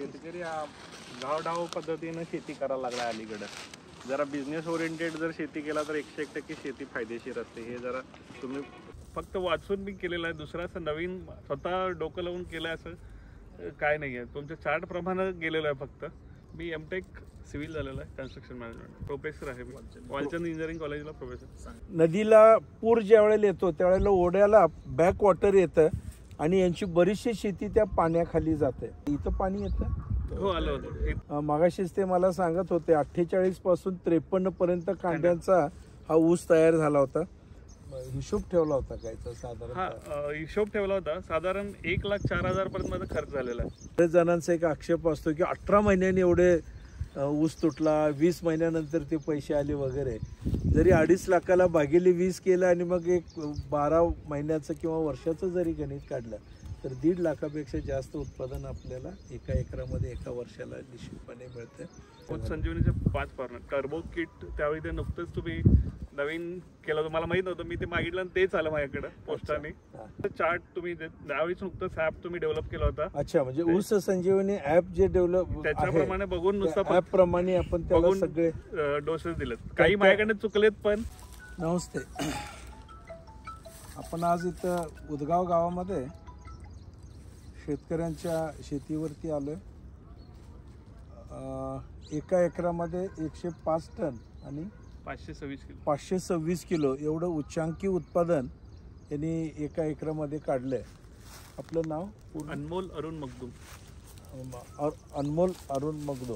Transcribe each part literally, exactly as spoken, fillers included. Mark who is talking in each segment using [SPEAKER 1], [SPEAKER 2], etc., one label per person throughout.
[SPEAKER 1] शेतकरी गावडाव पद्धतीनं शेती करायला लागला अलीकडे. जरा बिझनेस ओरिएंटेड जर शेती केला तर एकशे एक टक्के शेती फायदेशीर असते. हे जरा तुम्ही फक्त वाचून मी केलेलं आहे, दुसरा असं नवीन स्वतः डोकं लावून केलं असं काय नाही आहे. तुमच्या चार्ट प्रमाणे गेलेलं आहे. फक्त मी एमटेक सिव्हिल झालेलं आहे, कन्स्ट्रक्शन मॅनेजमेंट प्रोफेसर आहे मी वालचंद इंजिनिअरिंग कॉलेजला प्रोफेसर.
[SPEAKER 2] नदीला पूर ज्या वेळेला येतो त्यावेळेला ओढ्याला बॅक वॉटर येतं आणि यांची बरीचशी शेती त्या पाण्याखाली जाते. इथं पाणी येतं.
[SPEAKER 1] हो आलं होतं.
[SPEAKER 2] मागाशीच ते मला सांगत होते अठ्ठेचाळीस पासून त्रेपन्न पर्यंत कांड्यांचा हा ऊस तयार झाला होता. हिशोब ठेवला होता काय साधारण?
[SPEAKER 1] हा हिशोब ठेवला होता. साधारण एक लाख चार हजार पर्यंत माझा खर्च झालेला आहे.
[SPEAKER 2] बरेच जणांचा एक आक्षेप असतो की अठरा महिन्यांनी एवढे ऊस तुटला, वीस महिन्यानंतर ते पैसे आले वगैरे. जरी अडीच लाखाला भागिले वीस केलं आणि मग एक बारा महिन्याचं किंवा वर्षाचं जरी गणित काढलं तर दीड लाखापेक्षा जास्त उत्पादन आपल्याला एका एकरामध्ये एका वर्षाला निश्चितपणे मिळतं.
[SPEAKER 1] संजीवनीचे पाच पार्टनर टर्बो किट त्यावेळी ते नुकतंच तुम्ही नवीन केलं होतं, मला माहित नव्हतं. मी ते मागितलं आणि तेच आलं माझ्याकडे पोस्टाने. चार्ट तुम्ही त्यावेळीच नुकतंच ऍप तुम्ही डेव्हलप केला होता.
[SPEAKER 2] अच्छा, म्हणजे ऊस संजीवनी ऍप जे डेव्हलप
[SPEAKER 1] त्याच्याप्रमाणे बघून नुसतं
[SPEAKER 2] ऍप प्रमाणे आपण त्याला सगळे
[SPEAKER 1] डोसेस दिलेत. काही माझ्याकडे चुकलेत पण.
[SPEAKER 2] नमस्ते. आपण आज इथं उदगाव गावामध्ये शेतकऱ्यांच्या शेतीवरती आलोय. एका एकरामध्ये एकशे पाच टन आणि
[SPEAKER 1] पाचशे सव्वीस किलो
[SPEAKER 2] पाचशे सव्वीस किलो एवढं उच्चांकी उत्पादन यांनी एका एकरामध्ये काढलंय. आपलं नाव?
[SPEAKER 1] अनमोल अरुण मगदूम.
[SPEAKER 2] अनमोल अरुण मगदूम.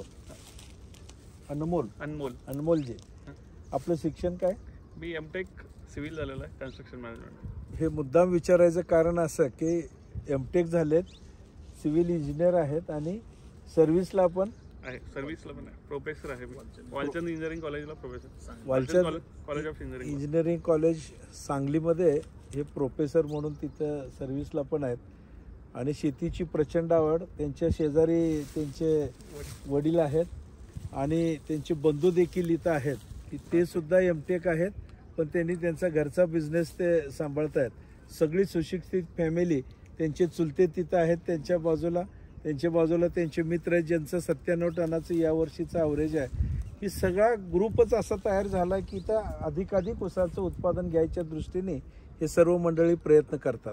[SPEAKER 2] अनमोल
[SPEAKER 1] अनमोल
[SPEAKER 2] अनमोलजी. आपलं शिक्षण काय?
[SPEAKER 1] मी एमटेक सिव्हिल झालेलं आहे, कन्स्ट्रक्शन मॅनेजमेंट.
[SPEAKER 2] हे मुद्दाम विचारायचं कारण असं की एमटेक झालेत, सिव्हिल इंजिनियर आहेत आणि सर्व्हिसला पण
[SPEAKER 1] आहे. सर्व्हिसला पण आहे, प्रोफेसर आहे वालचंद इंजिनिअरिंग कॉलेजला professor.
[SPEAKER 2] Walchand
[SPEAKER 1] college of engineering
[SPEAKER 2] engineering college सांगलीमध्ये हे प्रोफेसर म्हणून तिथं सर्व्हिसला पण आहेत. आणि शेतीची प्रचंड आवड. त्यांच्या शेजारी त्यांचे वडील आहेत आणि त्यांचे बंधू देखील इथं आहेत की ते सुद्धा एमटेक आहेत, पण त्यांनी त्यांचा घरचा बिझनेस ते सांभाळत आहेत. सगळी सुशिक्षित फॅमिली. त्यांचे चुलते तिथं आहेत त्यांच्या बाजूला. त्यांच्या बाजूला त्यांचे मित्र आहेत ज्यांचं सत्त्याण्णव टनाचं यावर्षीचं ॲव्हरेज आहे. ही सगळा ग्रुपच असा तयार झाला की इथं अधिकाधिक ऊसाचं उत्पादन घ्यायच्या दृष्टीने हे सर्व मंडळी प्रयत्न करतात.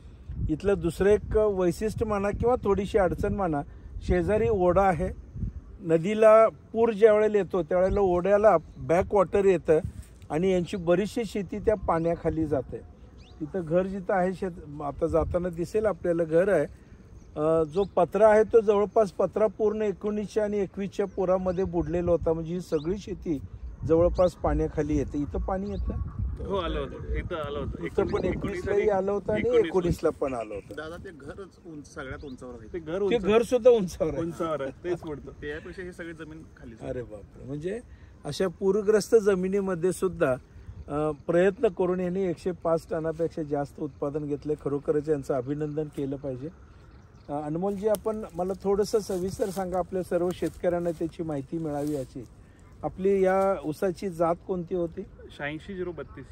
[SPEAKER 2] इथलं दुसरं एक वैशिष्ट्य म्हणा किंवा थोडीशी अडचण म्हणा, शेजारी ओढा आहे. नदीला पूर ज्या वेळेला येतो त्यावेळेला ओढ्याला बॅक वॉटर येतं आणि यांची बरीचशी शेती त्या पाण्याखाली जाते. तिथं घर जिथं आहे शेत आता जाताना दिसेल आपल्याला घर आहे. जो पत्रा आहे तो जवळपास पत्रा पूर्ण एकोणीसशे आणि एकवीसच्या पुरामध्ये बुडलेला होता. म्हणजे ही सगळी शेती जवळपास पाण्याखाली येते. इथं पाणी येतं.
[SPEAKER 1] हो आलं होतं. इथं आलं होतं.
[SPEAKER 2] इथं पण एकवीसलाही आलं होतं आणि एकोणीसला पण आलं होतं.
[SPEAKER 3] दादा ते घरच उंच सगळ्यात उंचावर आहे.
[SPEAKER 1] ते घर
[SPEAKER 2] ते घर सुद्धा उंचावर
[SPEAKER 1] उंचावर आहे. तेच पडतं.
[SPEAKER 3] त्यापेक्षा ही सगळी जमीन खाली.
[SPEAKER 2] अरे बापरे. म्हणजे अशा पूरग्रस्त जमिनीमध्ये सुद्धा प्रयत्न करून यांनी एकशे पाच टनापेक्षा जास्त उत्पादन घेतलंय. खरोखरच यांचं अभिनंदन केलं पाहिजे. अनमोलजी, आपण मला थोडंसं सविस्तर सांगा, आपल्या सर्व शेतकऱ्यांना त्याची माहिती मिळावी याची. आपली या ऊसाची जात कोणती होती?
[SPEAKER 1] शहाऐंशी झिरो बत्तीस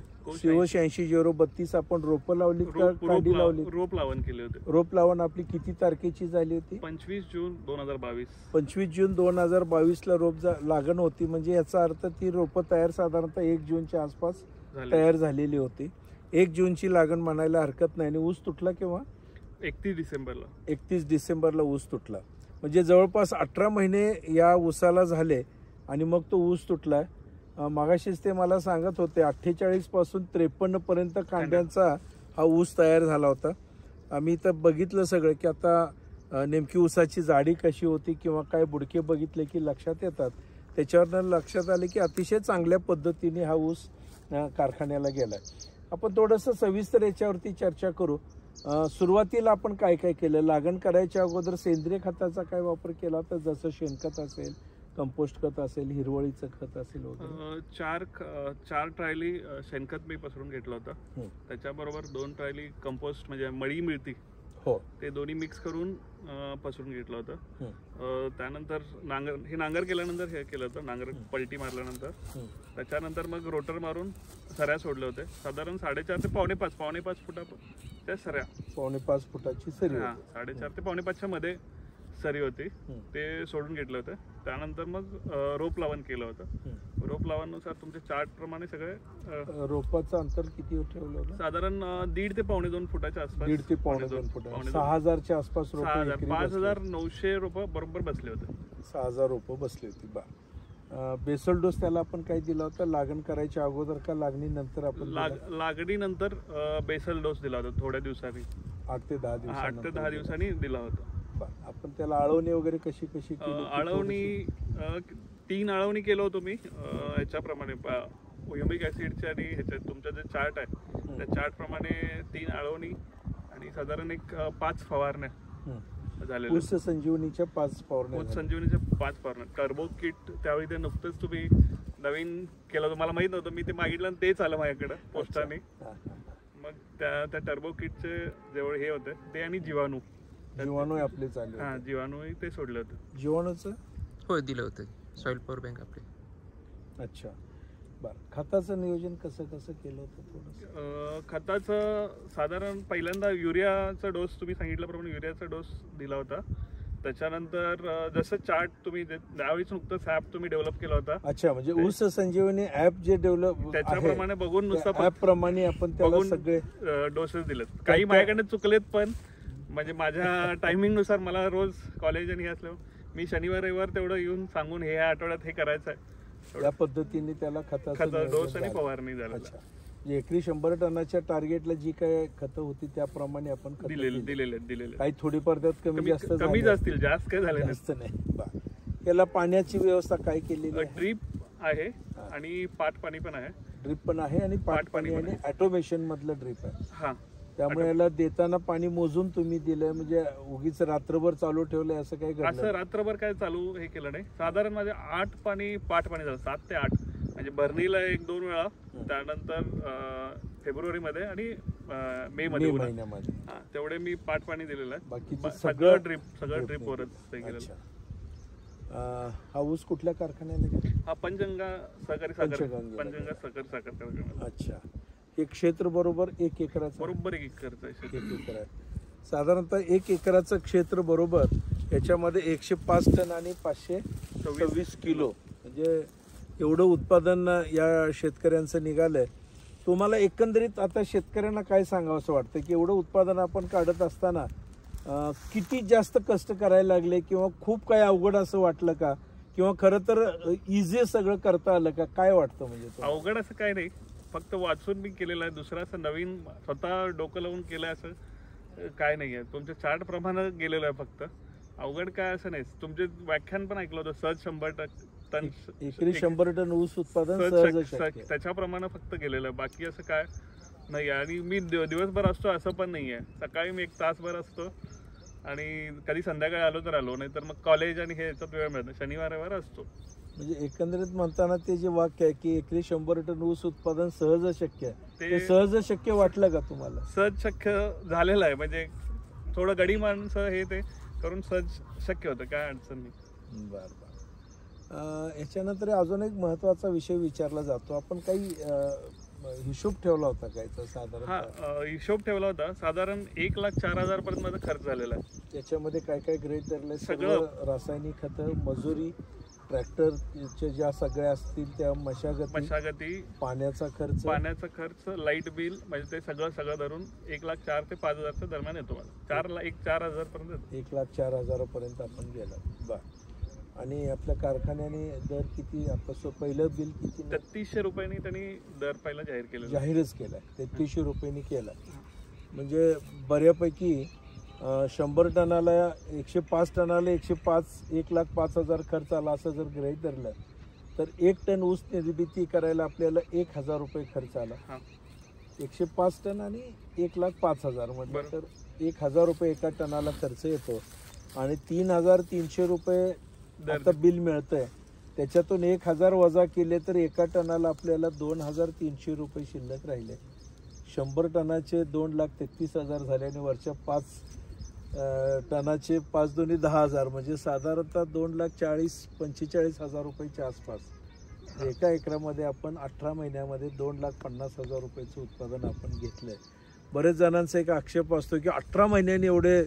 [SPEAKER 2] शिव शहाऐंशी झिरो बत्तीस. आपण रोपं लावली का कांडी लावली?
[SPEAKER 1] रोप लावण केले होते.
[SPEAKER 2] रोप लावण आपली किती तारखेची झाली होती?
[SPEAKER 1] पंचवीस जून दोन हजार बावीस.
[SPEAKER 2] पंचवीस जून दोन हजार बावीस ला रोप लागण होती. म्हणजे याचा अर्थ ती रोपं तयार साधारणतः एक जूनच्या आसपास तयार झालेली होती. एक जूनची लागण म्हणायला हरकत नाही. आणि ऊस तुटला केव्हा?
[SPEAKER 1] एकतीस डिसेंबरला.
[SPEAKER 2] एकतीस डिसेंबरला ऊस तुटला. म्हणजे जवळपास अठरा महिने या ऊसाला झाले आणि मग तो ऊस तुटलाय. मागाशीच ते मला सांगत होते अठ्ठेचाळीस पासून त्रेपन्न पर्यंत कांड्यांचा हा ऊस तयार झाला होता. आम्ही इथं बघितलं सगळं की आता नेमकी ऊसाची जाडी कशी होती किंवा काय बुडके बघितले की लक्षात येतात. त्याच्यावरनं लक्षात आले की अतिशय चांगल्या पद्धतीने हा ऊस कारखान्याला गेलाय. आपण थोडंसं सविस्तर याच्यावरती चर्चा करू. सुरुवातीला आपण काय काय केलं? लागण करायच्या अगोदर सेंद्रिय खताचा काय वापर केला? तर जसं शेणखत असेल, कंपोस्ट खत असेल, हिरवळीचं खत असेल वगैरे.
[SPEAKER 1] चार चार ट्रायली शेणखत मी पसरून घेतलं होतं. त्याच्याबरोबर दोन ट्रायली कंपोस्ट म्हणजे मळी मिळती,
[SPEAKER 2] हो,
[SPEAKER 1] ते दोन्ही मिक्स करून पसरून घेतलं होतं. त्यानंतर नांगर हे नांगर केल्यानंतर हे केलं होतं. नांगर पलटी मारल्यानंतर त्याच्यानंतर मग रोटर मारून सऱ्या सोडले होते. साधारण साडेचार ते पावणे पाच पावणे पाच फुटा त्या सऱ्या.
[SPEAKER 2] पावणे पाच फुटाची सरी.
[SPEAKER 1] साडेचार ते पावणे पाचच्या मध्ये सरी होती
[SPEAKER 2] हम्म.
[SPEAKER 1] ते सोडून घेतलं होतं. त्यानंतर मग अं, रोप लावण केलं होतं.
[SPEAKER 2] हम्म.
[SPEAKER 1] रोप लावणनुसार तुमचे चार्ट प्रमाणे सगळे अं,
[SPEAKER 2] रोपाचं अंतर किती ठेवलं होतं?
[SPEAKER 1] साधारण अं, दीड ते पावणे दोन फुटाच्या आसपास.
[SPEAKER 2] दीड ते पावणे दोन फुट सहा हजारच्या आसपास रोप
[SPEAKER 1] सहा हजार पाच हजार नऊशे रोप बरोबर बसले होते.
[SPEAKER 2] सहा हजार रोपं बसली होती. बा बेसल डोस त्याला आपण काही दिला होता लागण करायच्या अगोदर का लागणीनंतर आपण
[SPEAKER 1] लाग लागणीनंतर अं, बेसल डोस दिला होता थोड्या दिवसांनी,
[SPEAKER 2] आठ ते दहा
[SPEAKER 1] आठ ते
[SPEAKER 2] दिवसानंतर
[SPEAKER 1] दहा दिवसांनी दिला होता.
[SPEAKER 2] बा आपण त्याला आळवणी वगैरे कशी कशी केली
[SPEAKER 1] अं,
[SPEAKER 2] होती?
[SPEAKER 1] आळवणी अं, तीन आळवणी केलं होतं मी अं, याच्याप्रमाणे ह्युमिक ऍसिडचे आणि ह्याच्यात तुमचा जे चार्ट आहे त्या चार्ट प्रमाणे तीन आळवणी आणि साधारण एक अं, पाच फवारण्या
[SPEAKER 2] हम्म.
[SPEAKER 1] झालेल्या.
[SPEAKER 2] ऊस संजीवनीच्या पाच फवारण्या
[SPEAKER 1] ऊस
[SPEAKER 2] झाल्या.
[SPEAKER 1] संजीवनीचे पाच फवारण्या. टर्बो किट त्यावेळी ते नुकतंच तुम्ही नवीन केलं होतं, मला माहित नव्हतं. मी ते मागितलं आणि तेच आलं माझ्याकडं पोस्टाने.
[SPEAKER 2] हा, हा.
[SPEAKER 1] मग त्या त्या टर्बो किटचे जेवढ हे होते ते आणि जीवाणू
[SPEAKER 2] जीवाणू आपले चालू
[SPEAKER 1] हा जीवाणू ते सोडलं होतं.
[SPEAKER 2] जीवाणूचं
[SPEAKER 4] हो दिलं होतं सॉइल पॉवर बँक आपले.
[SPEAKER 2] अच्छा बरं खताचं नियोजन कसं कसं केलं होतं थोडंसं?
[SPEAKER 1] अं, खताचं साधारण पहिल्यांदा युरियाचा डोस तुम्ही सांगितल्याप्रमाणे युरियाचा डोस दिला होता. त्याच्यानंतर अं, जसं चार्ट तुम्ही जे- त्यावेळीच नुकतंच ॲप तुम्ही डेव्हलप केला होता
[SPEAKER 2] अच्छा म्हणजे ऊस संजीवनी ऍप जे डेव्हलप
[SPEAKER 1] त्याच्याप्रमाणे बघून नुसतं
[SPEAKER 2] ऍप प्रमाणे आपण त्याला
[SPEAKER 1] बघून
[SPEAKER 2] सगळे
[SPEAKER 1] डोसेस दिलेत. काही माझ्याकडे चुकलेत पण म्हणजे माझ्या टायमिंग नुसार मला रोज कॉलेज आणि हे असल्यावर मी शनिवार रविवार तेवढं येऊन सांगून हे ह्या आठवड्यात हे करायचं आहे
[SPEAKER 2] या पद्धतीने त्याला खताचं
[SPEAKER 1] खत
[SPEAKER 2] नियोजन
[SPEAKER 1] डोस आणि
[SPEAKER 2] झालं.
[SPEAKER 1] फवारणी झालेलं
[SPEAKER 2] अच्छा म्हणजे एकरी शंभर टनाच्या टार्गेटला जी काय खतं होती त्याप्रमाणे आपण खतं
[SPEAKER 1] दिलेले
[SPEAKER 2] दिली.
[SPEAKER 1] दिलेले दिलेले
[SPEAKER 2] काही थोडीफार त्यात कमी
[SPEAKER 1] कमी
[SPEAKER 2] जास्त
[SPEAKER 1] कमीच
[SPEAKER 2] झाले.
[SPEAKER 1] असतील, जास्त काय झाले
[SPEAKER 2] जास्त नाही बा त्याला पाण्याची व्यवस्था काय केलेली आहे?
[SPEAKER 1] ड्रीप आहे आणि पाट पाणी पण आहे.
[SPEAKER 2] ड्रिप पण आहे आणि पाट पाणी
[SPEAKER 1] पण
[SPEAKER 2] आणि ऑटोमेशन मधलं ड्रिप आहे.
[SPEAKER 1] हा
[SPEAKER 2] त्यामुळे याला देताना पाणी मोजून तुम्ही दिलंय म्हणजे उगीच रात्रभर चालू ठेवलंय असं काही
[SPEAKER 1] असं
[SPEAKER 2] घडलं?
[SPEAKER 1] रात्रभर काय चालू हे केलं नाही. साधारण माझे आठ पाणी पाट पाणी झालं, सात ते आठ म्हणजे भरणीला एक दोन वेळा, त्यानंतर फेब्रुवारी मध्ये आणि अं, मे
[SPEAKER 2] मे
[SPEAKER 1] मध्ये उन्हाळ्यात.
[SPEAKER 2] महिन्यामध्ये
[SPEAKER 1] हा, तेवढे मी पाट पाणी दिलेलं आहे.
[SPEAKER 2] बाकीचं
[SPEAKER 1] बा-
[SPEAKER 2] सगळं
[SPEAKER 1] सगळं ड्रीप सगळं
[SPEAKER 2] drip
[SPEAKER 1] ड्रीप
[SPEAKER 2] ने.
[SPEAKER 1] वरच हे केलेलं.
[SPEAKER 2] अच्छा. अं, हा ऊस कुठल्या कारखान्याला गेला?
[SPEAKER 1] हा पंचगंगा सहकारी साखर
[SPEAKER 2] पंचगंगेला.
[SPEAKER 1] पंचगंगा सहकारी साखर कारखाना
[SPEAKER 2] अच्छा हे क्षेत्र बरोबर एक एकराचं
[SPEAKER 1] बरोबर एक एकरचं आहे शेत.
[SPEAKER 2] एक एकर आहे साधारणतः एक एकराचं क्षेत्र बरोबर याच्यामध्ये एकशे पाच टन आणि पाचशे सव्वीस किलो म्हणजे एवढं उत्पादन या शेतकऱ्यांचं निघालंय. तुम्हाला एकंदरीत आता शेतकऱ्यांना काय सांगावं असं वाटतं की एवढं उत्पादन आपण काढत असताना अं, किती जास्त कष्ट करायला लागले किंवा खूप काही अवघड असं वाटलं का किंवा खरं तर इझी सगळं करता आलं का काय वाटतं? म्हणजे तुम्हाला?
[SPEAKER 1] अवघड असं काय नाही, फक्त वाचून मी केलेलं आहे. दुसरं असं नवीन स्वतः डोकं लावून केलंय असं अं, काय नाही आहे. तुमच्या चार्ट प्रमाणे गेलेलं आहे. फक्त अवघड काय असं नाही. तुमचे व्याख्यान पण ऐकलं होतं सहज शंभर टन
[SPEAKER 2] एकरी शंभर टन ऊस उत्पादन
[SPEAKER 1] सहज
[SPEAKER 2] सहज
[SPEAKER 1] शक-
[SPEAKER 2] शक्य.
[SPEAKER 1] त्याच्याप्रमाणे फक्त गेलेलं आहे. बाकी असं काय नाही आहे. आणि मी दिव- दिवसभर असतो असं पण नाही आहे. सकाळी मी एक तासभर असतो आणि कधी संध्याकाळी आलो तर आलो, नाही तर मग कॉलेज आणि हे याच्यात वेळ मिळतो. शनिवार रविवार असतो.
[SPEAKER 2] म्हणजे एकंदरीत म्हणताना ते जे वाक्य आहे की एकरी शंभर टन ऊस उत्पादन सहज शक्य आहे
[SPEAKER 1] ते-
[SPEAKER 2] ते सहज शक्य वाटलं का तुम्हाला?
[SPEAKER 1] सहज शक्य झालेलं आहे. म्हणजे थोडं गडी माणसं हे ते करून सहज शक्य होतं, काय अडचण नाही.
[SPEAKER 2] बर बर याच्यानंतर अजून एक महत्वाचा विषय विचारला जातो. आपण काही अं, हिशोब ठेवला होता काय तर
[SPEAKER 1] हा
[SPEAKER 2] साधारण
[SPEAKER 1] अं, हिशोब ठेवला होता. साधारण एक लाख चार हजार पर्यंत माझा खर्च झालेला आहे.
[SPEAKER 2] त्याच्यामध्ये काय काय ग्रेड धरले?
[SPEAKER 1] सगळं.
[SPEAKER 2] सगळं रासायनिक खतं, मजुरी, ट्रॅक्टरच्या ज्या सगळ्या असतील त्या मशागती,
[SPEAKER 1] मशागती,
[SPEAKER 2] पाण्याचा खर्च,
[SPEAKER 1] पाण्याचा खर्च, लाईट बिल, म्हणजे ते सगळं सगळं धरून एक लाख चार ते पाच हजारच्या दरम्यान येतो मला. चार ला एक चार हजार पर्यंत येतो.
[SPEAKER 2] एक लाख चार हजारापर्यंत आपण गेला. बर आणि आपल्या कारखान्याने दर किती आता सो पहिलं बिल किती
[SPEAKER 1] तेहतीसशे रुपयांनी त्यांनी दर पहिला जाहीर केलेला.
[SPEAKER 2] जाहीरच केलाय तेहतीसशे रुपयांनी केला. म्हणजे बऱ्यापैकी अं, शंभर टनाला एकशे पाच टनाला एकशे पाच एक लाख पाच हजार खर्च आला असं जर गृहीत धरलं तर एक टन ऊस निर्मिती करायला आपल्याला एक हजार रुपये खर्च आला.
[SPEAKER 1] हा.
[SPEAKER 2] एकशे पाच टन आणि एक लाख पाच हजार म्हटलं
[SPEAKER 1] बरं.
[SPEAKER 2] तर एक हजार रुपये एका टनाला खर्च येतो आणि तीन हजार तीनशे रुपये
[SPEAKER 1] दर
[SPEAKER 2] आता बिल मिळतंय. त्याच्यातून एक हजार वजा केले तर एका टनाला आपल्याला दोन हजार तीनशे रुपये शिल्लक राहिले. शंभर टनाचे दोन लाख तेहतीस हजार झाले आणि वरच्या पाच अं, टनाचे पाच दोन्ही दहा हजार म्हणजे साधारणतः दोन लाख चाळीस पंचेचाळीस हजार रुपयाच्या आसपास एका एकरामध्ये आपण अठरा महिन्यामध्ये दोन लाख पन्नास हजार रुपयाचं उत्पादन आपण घेतलंय. बरेच जणांचा एक आक्षेप असतो की अठरा महिन्यांनी एवढे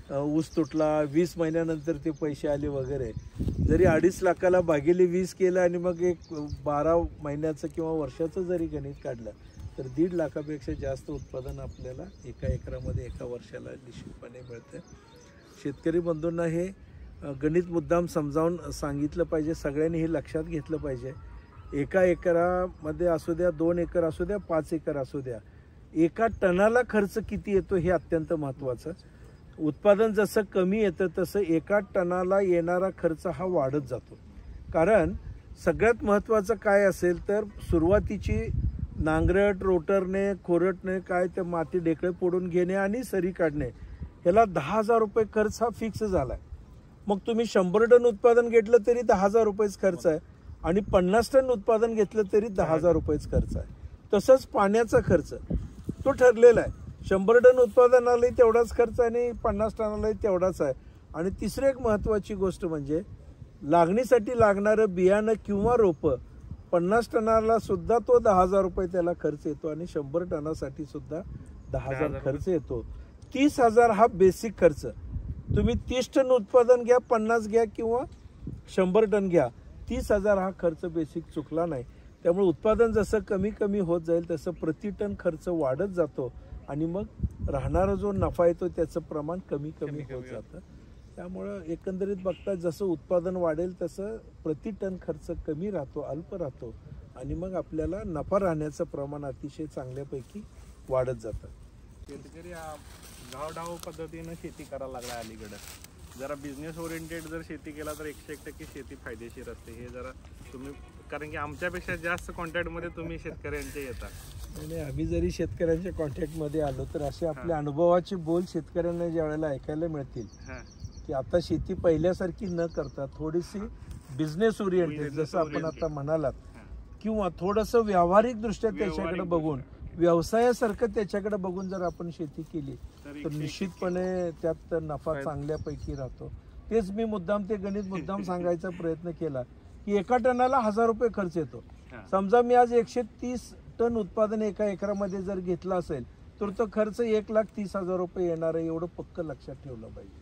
[SPEAKER 2] ऊस तुटला, वीस महिन्यानंतर ते पैसे आले वगैरे. जरी अडीच लाखाला भागिले वीस केलं आणि मग एक बारा महिन्याचं किंवा वर्षाचं जरी गणित काढलं तर दीड लाखापेक्षा जास्त उत्पादन आपल्याला एका एकरामध्ये एका वर्षाला निश्चितपणे मिळतं. शेतकरी बंधूंना हे गणित मुद्दाम समजावून सांगितलं पाहिजे. सगळ्यांनी हे लक्षात घेतलं पाहिजे. एका एकरामध्ये असू द्या, दोन एकर असू द्या, पाच एकर असू द्या, एका टनाला खर्च किती येतो हे अत्यंत महत्त्वाचं. उत्पादन जसं कमी येतं तसं एका टनाला येणारा खर्च हा वाढत जातो. कारण सगळ्यात महत्त्वाचं काय असेल तर सुरुवातीची नांगरट, रोटरने, खोरटने काय ते माती ढेकळे फोडून घेणे आणि सरी काढणे, ह्याला दहा हजार रुपये खर्च हा फिक्स झाला आहे. मग तुम्ही शंभर टन उत्पादन घेतलं तरी दहा हजार रुपयेच खर्च आहे आणि पन्नास टन उत्पादन घेतलं तरी दहा हजार रुपयेच खर्च आहे. तसंच पाण्याचा खर्च तो ठरलेला आहे. शंभर टन उत्पादनालाही तेवढाच खर्च आणि पन्नास टनालाही तेवढाच आहे. आणि तिसरी एक महत्त्वाची गोष्ट म्हणजे लागणीसाठी लागणारं बियाणं किंवा रोपं पन्नास टनाला सुद्धा तो दहा हजार रुपये त्याला खर्च येतो आणि शंभर टनासाठी सुद्धा दहा हजार खर्च येतो. तीस हजार हा बेसिक खर्च. तुम्ही तीस टन उत्पादन घ्या, पन्नास घ्या किंवा शंभर टन घ्या, तीस हजार हा खर्च बेसिक चुकला नाही. त्यामुळे उत्पादन जसं कमी कमी होत जाईल तसं प्रति टन खर्च वाढत जातो आणि मग राहणारा जो नफा येतो त्याचं प्रमाण कमी कमी होत जातं. त्यामुळं एकंदरीत बघता जसं उत्पादन वाढेल तसं प्रति टन खर्च कमी राहतो, अल्प राहतो आणि मग आपल्याला नफा राहण्याचं प्रमाण अतिशय चांगल्यापैकी वाढत जातं.
[SPEAKER 1] शेतकरी हा डाव पद्धतीनं शेती करायला लागला अलीकडं. जरा बिझनेस ओरिएंटेड जर शेती केला तर एकशे एक टक्के शेती फायदेशीर असते. हे जरा तुम्ही, कारण की आमच्यापेक्षा जास्त कॉन्टॅक्टमध्ये तुम्ही शेतकऱ्यांचे येतात.
[SPEAKER 2] आणि आम्ही जरी शेतकऱ्यांच्या कॉन्टॅक्टमध्ये आलो तर असे आपल्या अनुभवाचे बोल शेतकऱ्यांना ज्या वेळेला ऐकायला मिळतील की आता शेती पहिल्यासारखी न करता थोडीशी बिझनेस ओरिएंटेड जसं आपण आता म्हणालात किंवा थोडंसं व्यावहारिक दृष्ट्या त्याच्याकडे बघून व्यवसायासारखं त्याच्याकडे बघून जर आपण शेती केली तर निश्चितपणे त्यात नफा चांगल्यापैकी राहतो. तेच मी मुद्दाम ते गणित मुद्दाम सांगायचा प्रयत्न केला की एका टनाला हजार रुपये खर्च येतो. समजा मी आज एकशे तीस टन उत्पादन एका एकरामध्ये जर घेतला असेल तर तो खर्च एक लाख तीस हजार रुपये येणार आहे, एवढं पक्क लक्षात ठेवलं पाहिजे.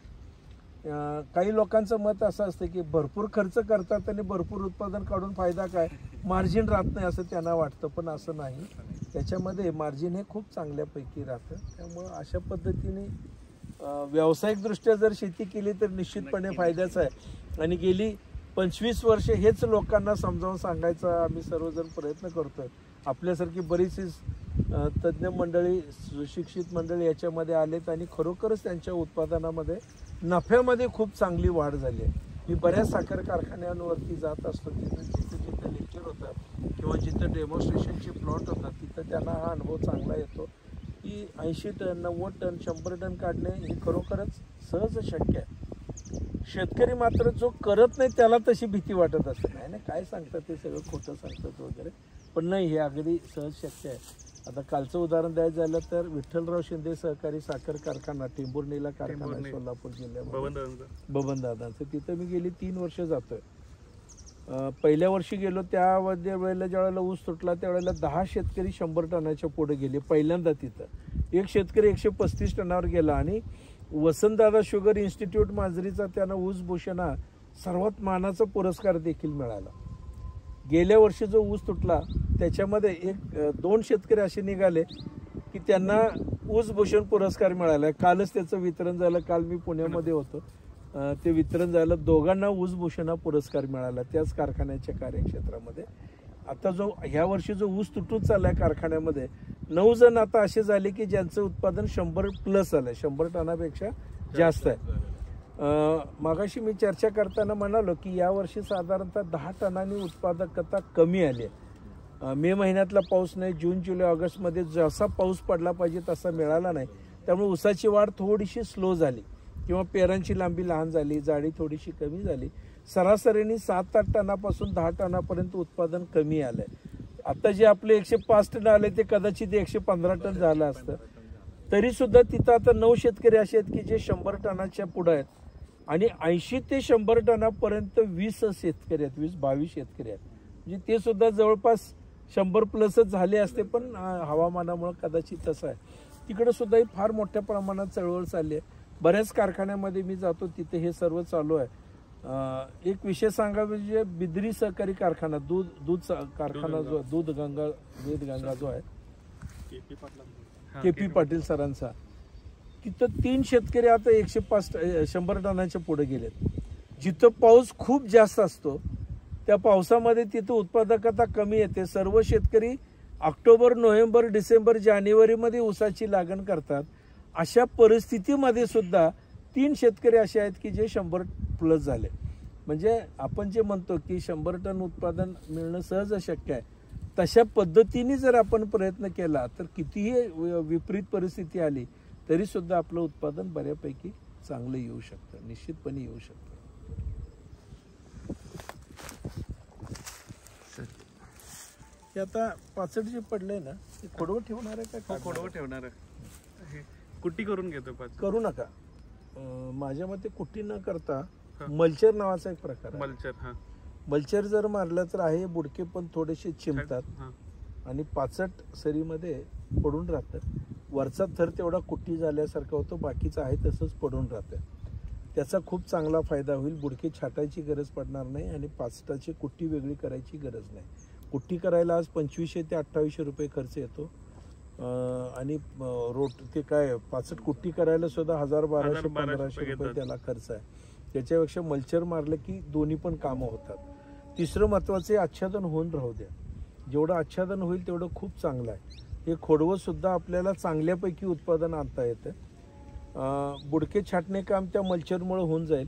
[SPEAKER 2] काही लोकांचं मत असं असतं की भरपूर खर्च करतात आणि भरपूर उत्पादन काढून फायदा काय, मार्जिन राहत नाही असं त्यांना वाटतं, पण असं नाही. त्याच्यामध्ये मार्जिन हे खूप चांगल्यापैकी राहतं. त्यामुळं अशा पद्धतीने व्यावसायिकदृष्ट्या जर शेती केली तर निश्चितपणे फायद्याचं आहे. आणि गेली पंचवीस वर्ष हेच लोकांना समजावून सांगायचा आम्ही सर्वजण प्रयत्न करतोय. आपल्यासारखी बरीचशी तज्ज्ञ मंडळी, सुशिक्षित मंडळी याच्यामध्ये आलेत आणि खरोखरच त्यांच्या उत्पादनामध्ये नफ्यामध्ये खूप चांगली वाढ झाली आहे. मी बऱ्याच साखर कारखान्यांवरती जात असतो, तिथं जिथं जिथं लेक्चर होतं किंवा जिथं डेमॉन्स्ट्रेशनचे प्लॉट होतात तिथं त्यांना हा अनुभव चांगला येतो की ऐंशी टन, नव्वद टन, शंभर टन काढणे हे खरोखरच सहज शक्य आहे. शेतकरी मात्र जो करत नाही त्याला तशी भीती वाटत असते, नाही नाही काय सांगतात ते सगळं खोटं सांगतात वगैरे, पण नाही, हे अगदी सहज शक्य आहे. आता कालचं उदाहरण द्यायचं झालं तर विठ्ठलराव शिंदे सहकारी साखर कारखाना, टेंभुर्णीला कारखाना आहे सोलापूर जिल्ह्यामध्ये, बबनदादांचं. तिथं मी गेली तीन वर्ष जातोय. पहिल्या वर्षी गेलो त्या वेळेला ज्या वेळेला ऊस तुटला त्यावेळेला दहा शेतकरी शंभर टनाच्या पुढे गेले पहिल्यांदा. तिथं एक शेतकरी एकशे पस्तीस टनावर गेला आणि वसंतदादा शुगर इन्स्टिट्यूट मांजरीचा त्यांना ऊस भूषण हा सर्वात मानाचा पुरस्कार देखील मिळाला. गेल्या वर्षी जो ऊस तुटला त्याच्यामध्ये एक दोन शेतकरी असे निघाले की त्यांना ऊस भूषण पुरस्कार मिळाला. कालच त्याचं वितरण झालं, काल मी पुण्यामध्ये होतो, ते वितरण झालं. दोघांना ऊस भूषण हा पुरस्कार मिळाला त्याच कारखान्याच्या कार्यक्षेत्रामध्ये. आता जो ह्या वर्षी जो ऊस तुटून चाललाय कारखान्यामध्ये नऊ जण आता असे झाले की ज्यांचं उत्पादन शंभर प्लस आलंय, शंभर टनापेक्षा जास्त आहे. मागाशी मी चर्चा करताना म्हणालो की यावर्षी साधारणतः दहा टनांनी उत्पादकता कमी आली आहे. मे महिन्यातला पाऊस नाही, जून जुलै ऑगस्टमध्ये जसा पाऊस पडला पाहिजे तसा मिळाला नाही. त्यामुळे ऊसाची वाढ थोडीशी स्लो झाली किंवा पेरांची लांबी लहान झाली, जाडी थोडीशी कमी झाली. सरासरीने सात आठ टनापासून दहा टनापर्यंत उत्पादन कमी आलंय. आता जे आपले एकशे पाच टन आले ते कदाचित एकशे पंधरा टन झालं असतं. तरी सुद्धा तिथं आता नऊ शेतकरी असे आहेत की जे शंभर टनाच्या पुढे आहेत आणि ऐंशी ते शंभर टनापर्यंत वीस शेतकरी आहेत, वीस बावीस शेतकरी आहेत. म्हणजे ते सुद्धा जवळपास शंभर प्लसच झाले असते, पण हवामानामुळे कदाचित तसं आहे. तिकडे सुद्धा फार मोठ्या प्रमाणात चळवळ चालली आहे. बऱ्याच कारखान्यामध्ये मी जातो तिथे हे सर्व चालू आहे. अं, एक विषय सांगा म्हणजे बिद्री सहकारी कारखाना दूध दूध सा- कारखाना जो दूध गंगा वेद गंगा जो आहे
[SPEAKER 3] के पी पाटला
[SPEAKER 1] हा,
[SPEAKER 2] के पी पाटील सरांचा, तिथं तीन शेतकरी आता एकशे पाच शंभर टनाच्या पुढे गेलेत. जिथं पाऊस खूप जास्त असतो त्या पावसामध्ये तिथं उत्पादकता कमी येते. सर्व शेतकरी ऑक्टोबर नोव्हेंबर डिसेंबर जानेवारीमध्ये ऊसाची लागण करतात. अशा परिस्थितीमध्ये सुद्धा तीन शेतकरी असे आहेत की जे शंभर प्लस झाले. म्हणजे आपण जे म्हणतो की शंभर टन उत्पादन मिळणं सहज शक्य आहे, तशा पद्धतीने जर आपण प्रयत्न केला तर कितीही विपरीत परिस्थिती आली तरी सुद्धा आपलं उत्पादन बऱ्यापैकी चांगलं येऊ शकतं, निश्चितपणे येऊ शकतं. हे आता पाचट जे पडलंय ना ते खोडवं ठेवणार आहे का?
[SPEAKER 1] खोडवं ठेवणार आहे. हे कुट्टी करून घेतो पाच.
[SPEAKER 2] करू नका. अं, माझ्या मते कुट्टी न करता
[SPEAKER 1] हा.
[SPEAKER 2] मल्चर नावाचा एक प्रकार आहे.
[SPEAKER 1] मल्चर. हा
[SPEAKER 2] मल्चर जर मारलं तर आहे बुडके पण थोडेसे चिमतात
[SPEAKER 1] हा.
[SPEAKER 2] आणि पाचट सरीमध्ये पडून राहतं. वरचा थर तेवढा कुट्टी झाल्यासारखा होतो, बाकीचं आहे तसंच पडून राहतं. त्याचा खूप चांगला फायदा होईल. बुडके छाटायची गरज पडणार नाही आणि पाचटाची कुट्टी वेगळी करायची गरज नाही. कुट्टी करायला आज पंचवीसशे ते अठ्ठावीसशे रुपये खर्च येतो. अं, आणि अं, रोट ते काय पाचट कुट्टी करायला सुद्धा हजार बाराशे
[SPEAKER 1] हजार बाराशे
[SPEAKER 2] पंधराशे
[SPEAKER 1] रुपये
[SPEAKER 2] रुपये
[SPEAKER 1] घेतात.
[SPEAKER 2] त्याला खर्च आहे. त्याच्यापेक्षा मल्चर मारलं की दोन्ही पण कामं होतात. तिसरं महत्त्वाचं आच्छादन होऊन राहू द्या. जेवढं आच्छादन होईल तेवढं खूप चांगलं आहे. हे खोडवं सुद्धा आपल्याला चांगल्यापैकी उत्पादन आणता येतं. अं, बुडके छाटणे काम त्या मल्चरमुळे होऊन जाईल.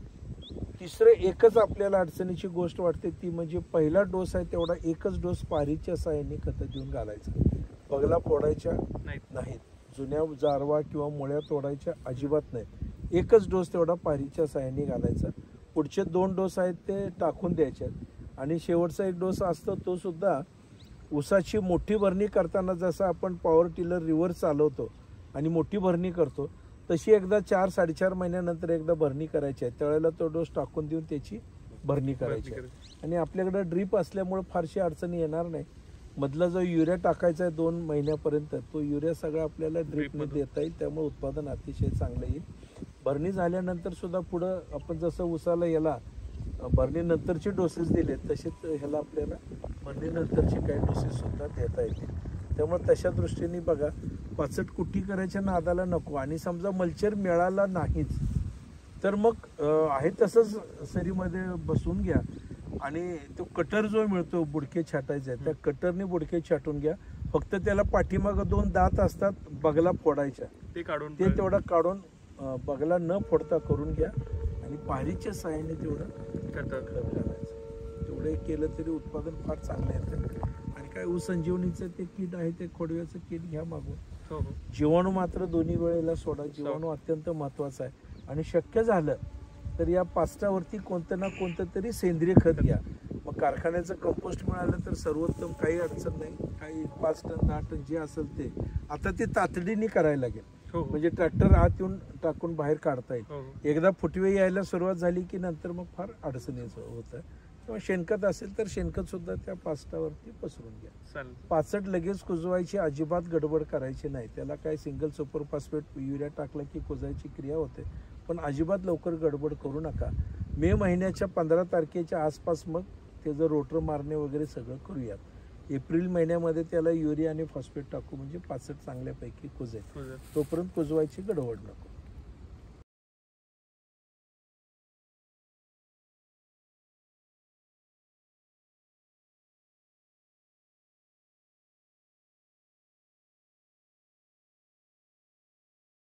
[SPEAKER 2] तिसरं एकच आपल्याला अडचणीची गोष्ट वाटते ती म्हणजे पहिला डोस आहे तेवढा एकच डोस पारीच्या साहाय्याने खतं देऊन घालायचा. बगला फोडायच्या
[SPEAKER 1] नाही.
[SPEAKER 2] नाहीत, जुन्या जारवा किंवा मुळ्या तोडायच्या अजिबात नाहीत. एकच डोस तेवढा पारीच्या साहाय्याने घालायचा. पुढचे दोन डोस आहेत ते टाकून द्यायचे आणि शेवटचा एक डोस असतो तो सुद्धा ऊसाची मोठी भरणी करताना जसं आपण पॉवर टिलर रिव्हर्स चालवतो आणि मोठी भरणी करतो तशी एकदा चार साडेचार महिन्यानंतर एकदा भरणी करायची आहे. त्यावेळेला तो डोस टाकून देऊन त्याची भरणी करायची आहे. आणि आपल्याकडे ड्रीप असल्यामुळे फारशी अडचणी येणार नाही. मधला जो युरिया टाकायचा आहे दोन महिन्यापर्यंत तो युरिया सगळा आपल्याला ड्रीपने देता येईल. त्यामुळे उत्पादन अतिशय चांगलं येईल. भरणी झाल्यानंतर सुद्धा पुढं आपण जसं ऊसाला याला भरणीनंतरचे डोसेस दिले तसेच ह्याला आपल्याला भरणीनंतरचे काही डोसेस सुद्धा देता येतील. त्यामुळे तशा दृष्टीने बघा पाचट कुट्टी करायच्या नादाला नको. आणि समजा मल्चर मिळाला नाहीच तर मग आहे तसंच सरीमध्ये बसून घ्या आणि तो कटर जो मिळतो बुडके छाटायचे आहे त्या कटरने बुडके छाटून घ्या. फक्त त्याला पाठीमागं दोन दात असतात बगला फोडायच्या,
[SPEAKER 1] ते काढून
[SPEAKER 2] ते तेवढं काढून बगला न फोडता करून घ्या आणि पारीच्या साहाय्याने तेवढं खत घालायचं. तेवढं केलं तरी उत्पादन फार चांगलं येतं. आणि काय ऊस संजीवनीचं ते किट आहे ते खोडव्याचं किट घ्या मागून.
[SPEAKER 1] हो हो.
[SPEAKER 2] जीवाणू मात्र दोन्ही वेळेला सोडा. जीवाणू अत्यंत महत्वाचा आहे. आणि शक्य झालं तर या पाचटावरती कोणतं ना कोणतं तरी सेंद्रिय खत घ्या. मग कारखान्याचं कंपोस्ट मिळालं तर सर्वोत्तम, काही अडचण नाही. काही पाच टन दहा टन जे असेल ते आता ते तातडीने करायला लागेल.
[SPEAKER 1] हो हो.
[SPEAKER 2] म्हणजे ट्रॅक्टर आत येऊन टाकून बाहेर काढता येईल.
[SPEAKER 1] हो हो.
[SPEAKER 2] एकदा फुटवे यायला सुरुवात झाली की नंतर मग फार अडचणीचं होतं. किंवा शेणखत असेल तर शेणखत सुद्धा त्या पाचटावरती पसरून घ्या.
[SPEAKER 1] चालेल.
[SPEAKER 2] पाचट लगेच कुजवायची अजिबात गडबड करायची नाही. त्याला काय सिंगल सुपर फॉस्फेट युरिया टाकला की कुजायची क्रिया होते. पण अजिबात लवकर गडबड करू नका. मे महिन्याच्या पंधरा तारखेच्या आसपास मग त्याचं रोटर मारणे वगैरे सगळं करूयात. एप्रिल महिन्यामध्ये त्याला युरिया आणि फॉस्फेट टाकू म्हणजे पाचट चांगल्यापैकी कुजेल.
[SPEAKER 1] हो,
[SPEAKER 2] तोपर्यंत कुजवायची गडबड नको.